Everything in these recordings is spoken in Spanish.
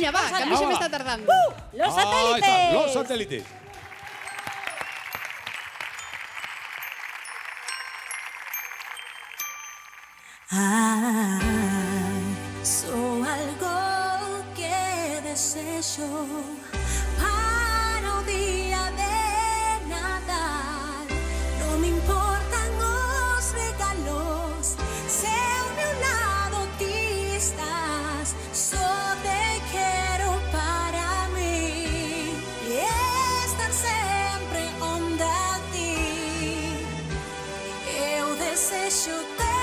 Veña, va, que a mí se me está tardando. ¡Los satélites! Los satélites. Soy algo que deseo para un día de Natal. No me importan los regalos, sé a mi lado tú estás. Solo te quiero para mí y estar siempre junto a ti. Eu desejo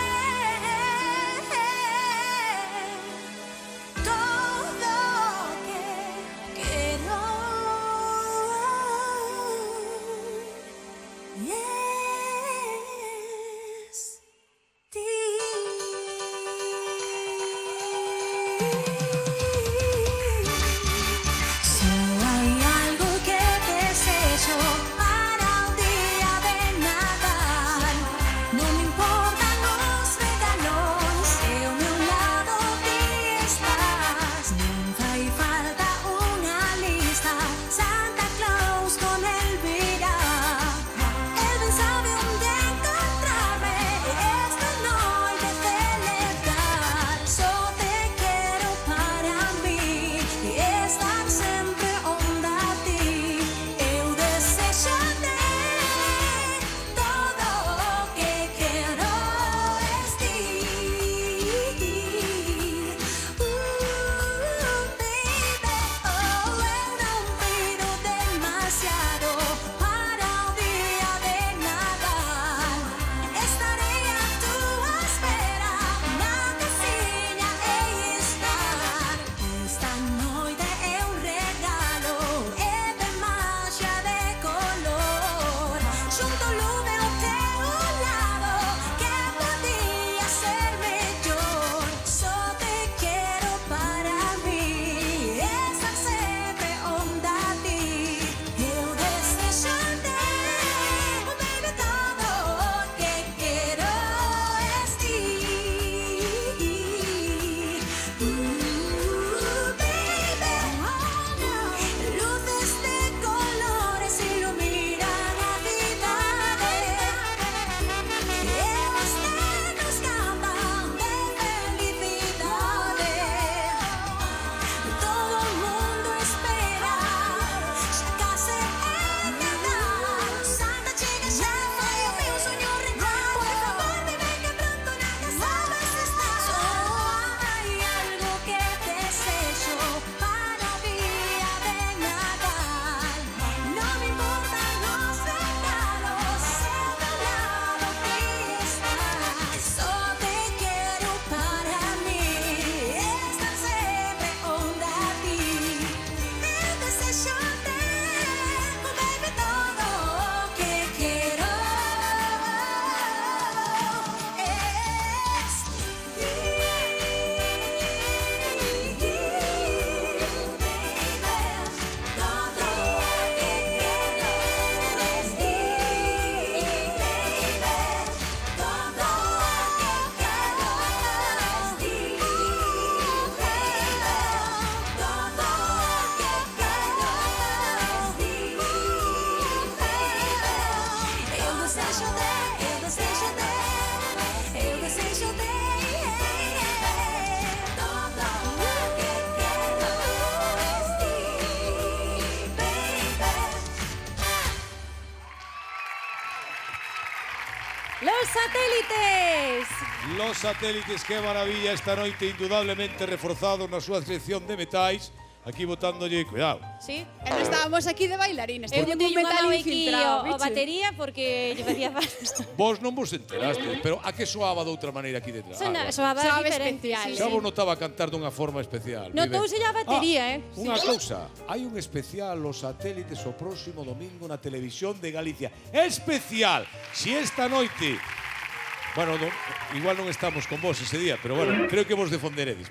Los satélites. Los satélites, que maravilla esta noite, indudablemente reforzados na súa sección de metais. Aquí botándolle, cuidado. Sí. E non estábamos aquí de bailarines, Eu teñen un botei unha metal nova infiltrado, o batería porque lle facía falta. Vos non vos enteraste, pero a que soaba de outra maneira aquí detrás? Soaba Soaba diferente. especial. Sí, Xa sí. vos notaba cantar dunha forma especial. Notouse a batería, Unha cousa, hai un especial Los Satélites o próximo domingo na televisión de Galicia. Especial! Si esta noite... Bueno, igual non estamos con vos ese día, pero bueno, creo que vos defenderedes,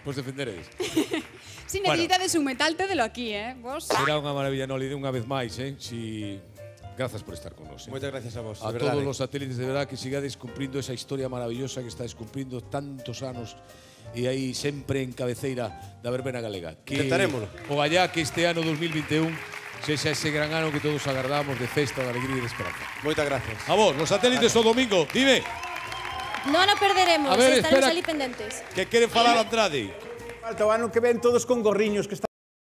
Si necesitades un metal, tédelo aquí, vos. Será unha maravilla, Noli, de unha vez máis, Si... Grazas por estar con nos. Moitas gracias a vos. A todos los satélites, de verdad, que sigades cumplindo esa historia maravillosa que estáis cumplindo tantos anos e aí sempre en cabeceira da verbena galega. Intentarémolo. Ogallá que este ano 2021 sexa ese gran ano que todos agardamos de festa, de alegría e de esperanza. Moitas gracias. A vos, los satélites o domingo, dime, Non o perderemos, A ver, estaremos espera. ali pendentes. que quere falar Andrade. Falta o ano que ven todos con gorriños que